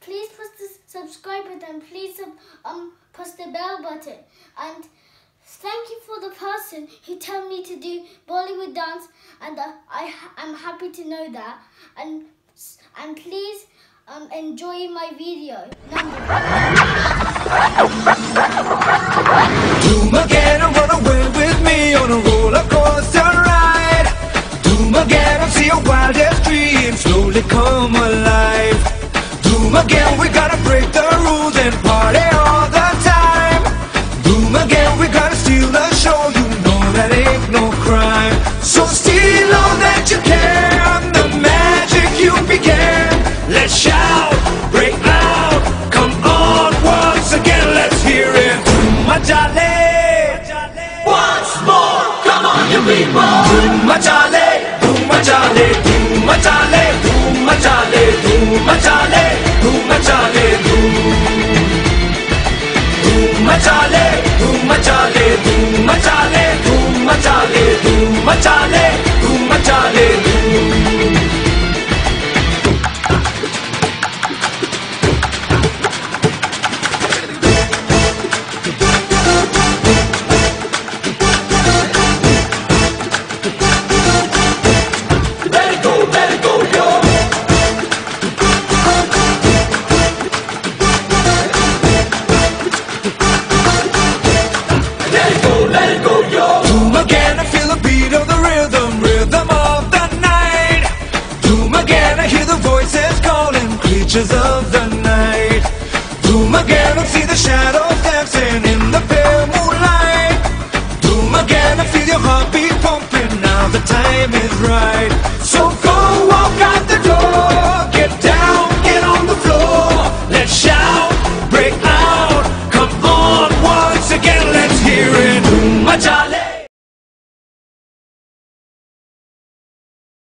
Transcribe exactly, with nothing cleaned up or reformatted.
please press the subscribe button. Please um press the bell button. And thank you for the person who told me to do Bollywood dance, and uh, I am happy to know that. And and please um enjoy my video. Dhoom again, run away with me on a roller coaster ride. Dhoom again, I see your wildest dreams slowly come alive. Dhoom again, we gotta break the rules and party all the time. Dhoom again, we gotta steal the show, you know that ain't no crime. So steal all that you can, the magic you began. Let's shout, break out, come on once again, let's hear it. Dhoom machale, once more, come on you people. Dhoom machale, dhoom machale, dhoom machale, dhoom machale, dhoom machale, dhoom machale, dhoom. Dhoom machale, dhoom machale, dhoom machale, dhoom machale, dhoom machale, dhoom machale, dhoom. Of the night. Dhoom again, I see the shadows dancing in the pale moonlight. Dhoom again, I feel your heartbeat pumping, now the time is right.